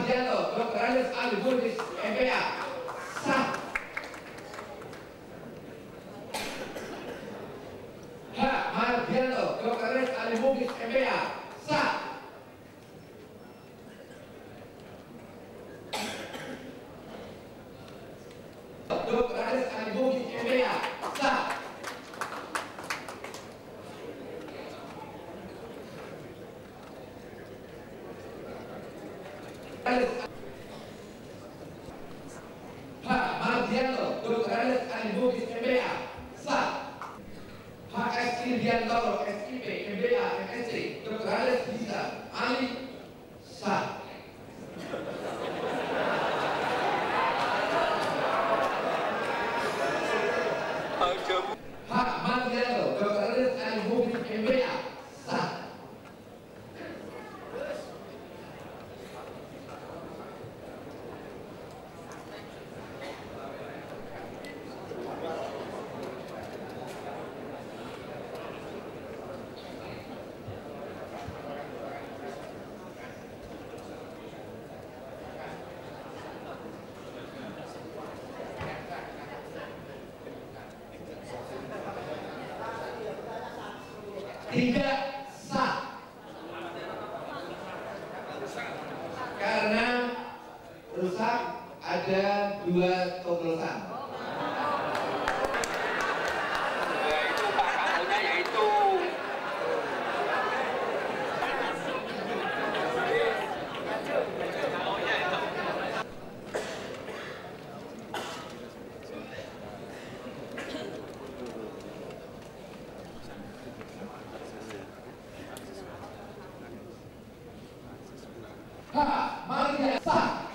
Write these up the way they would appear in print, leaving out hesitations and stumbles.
Mardianto, Dr. Andes Ali Bugis, MPA, sah. H. Mardianto, Dr. Andes Ali Bugis, MPA, sah. Dr. Andes Ali Bugis, MPA, sah. H. Mardianto, Dr. Andes Ali Bugis, MPA, sah. HS Irdiantoro, SIP, MBA, MSc, Dr. Andes Bisa, Ali, sah. H. Mardianto, Dr. Andes Ali Bugis, MBA, sah. Tidak sah karena rusak ada 2 coblosan. Itu Pak Kapolnya yaitu H. Maria sah.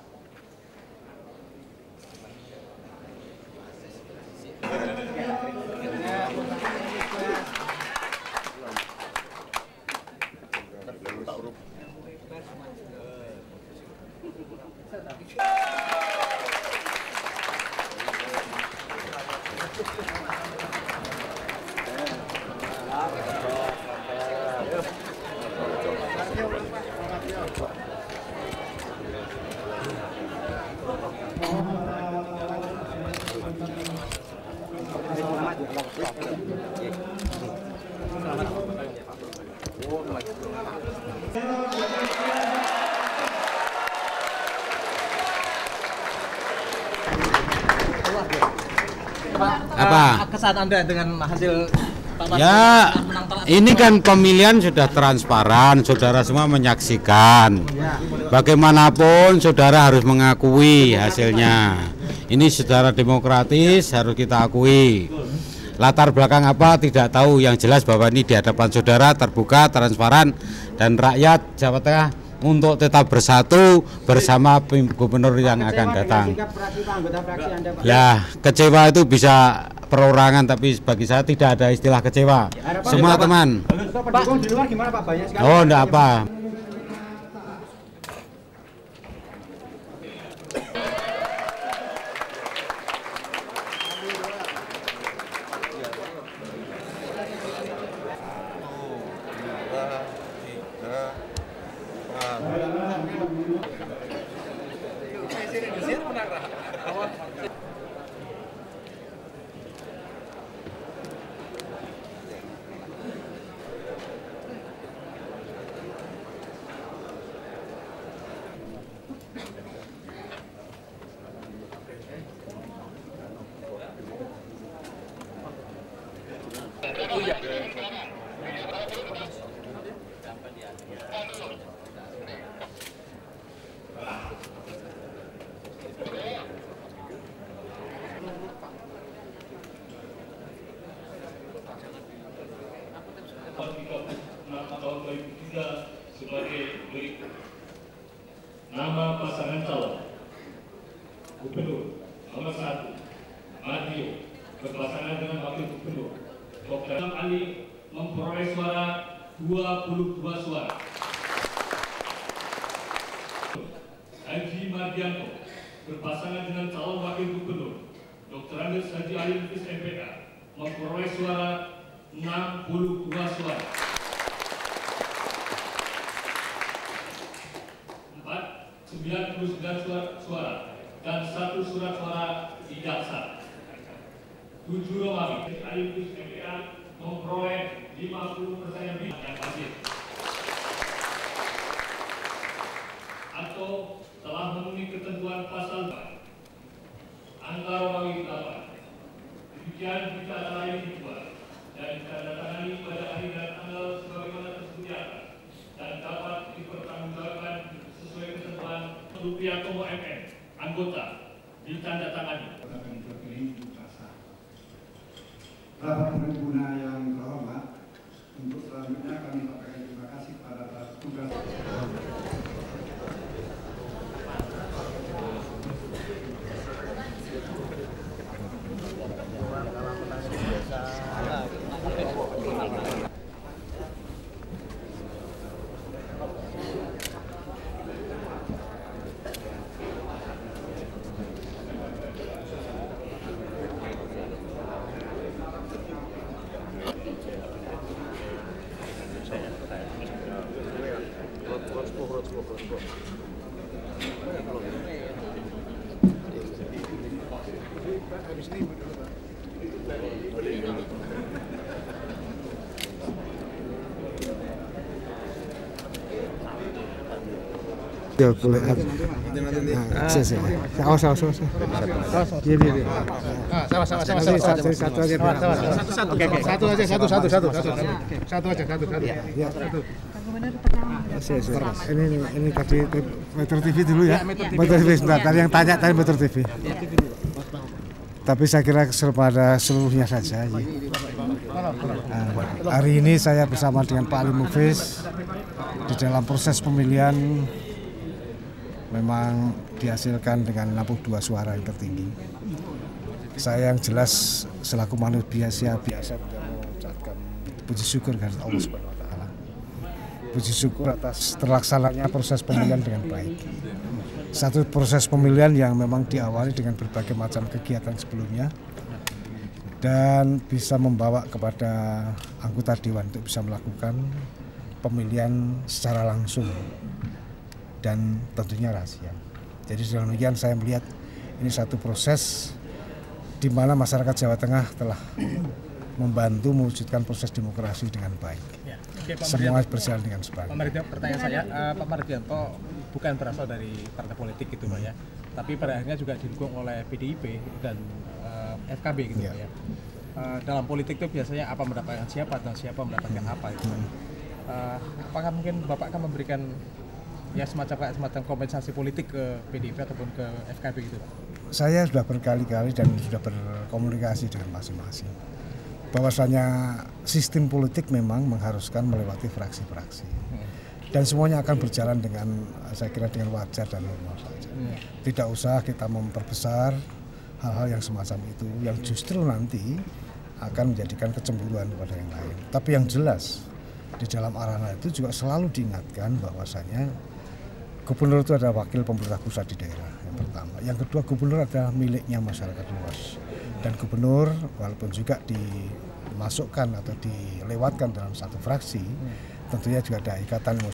Apa kesan Anda dengan hasil Pak Mas ya menang telak? ini kan pemilihan sudah transparan, saudara semua menyaksikan. Bagaimanapun saudara harus mengakui hasilnya. Ini secara demokratis harus kita akui. Latar belakang apa tidak tahu, yang jelas bahwa ini di hadapan saudara terbuka, transparan, dan rakyat Jawa Tengah untuk tetap bersatu bersama gubernur yang akan datang. Lah, kecewa itu bisa perorangan, tapi bagi saya tidak ada istilah kecewa. Semua teman. Oh, enggak apa. Tahun 2003 sebagai berikut. Nama pasangan calon Gubernur nomor 1 Madio berpasangan dengan Wakil Gubernur Dr. Ali memperoleh suara 22 suara. Haji Mardianto berpasangan dengan calon Wakil Gubernur Dr. Andes Haji Ali Bugis MPA memperoleh suara 62 suara. 9 99 suara dan 1 surat suara tidak sah. 7 Romawi, Alifis MPA memperoleh 50% lebih yang pasif atau telah memenuhi ketentuan pasal angka Romawi 8. Demikian berita acara ini dibuat dan ditandatangani pada hari dan tanggal sebagaimana tersebut di atas dan dapat dipertanggungjawabkan sesuai ketentuan Rupiah Komo MN anggota ditandatangani. Rapat pengguna yang terhormat, untuk selanjutnya kami sampaikan terima kasih kepada tugas. Ya boleh. Awas. Iya. Satu aja. Oke. Satu aja. Ini tadi Metro TV dulu ya. Metro TV sebentar. Tadi yang tanya tadi Metro TV. Tapi saya kira kepada seluruhnya saja. Hari ini saya bersama dengan Pak Ali Mufis di dalam proses pemilihan memang dihasilkan dengan 62 suara yang tertinggi. Saya yang jelas selaku manusia biasa mengucapkan puji syukur kepada Allah Subhanahu wa taala. Puji syukur atas terlaksananya proses pemilihan dengan baik. Satu proses pemilihan yang memang diawali dengan berbagai macam kegiatan sebelumnya dan bisa membawa kepada anggota dewan untuk bisa melakukan pemilihan secara langsung dan tentunya rahasia. Jadi dalam demikian saya melihat ini satu proses di mana masyarakat Jawa Tengah telah membantu mewujudkan proses demokrasi dengan baik. Ya. Oke, Semua berjalan dengan sebaik. Pak Mardianto, pertanyaan saya, Pak Mardianto bukan berasal dari partai politik gitu Pak ya, tapi pada akhirnya juga didukung oleh PDIP dan FKB gitu Pak ya. Dalam politik itu biasanya apa mendapatkan siapa dan siapa mendapatkan apa gitu. Apakah mungkin Bapak akan memberikan ya semacam kompensasi politik ke PDIP ataupun ke FKB gitu? Saya sudah berkali-kali dan sudah berkomunikasi dengan masing-masing. Bahwasanya sistem politik memang mengharuskan melewati fraksi-fraksi. Dan semuanya akan berjalan dengan, saya kira dengan wajar dan normal saja. Tidak usah kita memperbesar hal-hal yang semacam itu, yang justru nanti akan menjadikan kecemburuan kepada yang lain. Tapi yang jelas, di dalam arana itu juga selalu diingatkan bahwasanya gubernur itu adalah wakil pemerintah pusat di daerah yang pertama. Yang kedua, gubernur adalah miliknya masyarakat luas. Dan gubernur walaupun juga dimasukkan atau dilewatkan dalam satu fraksi, tentunya juga ada ikatan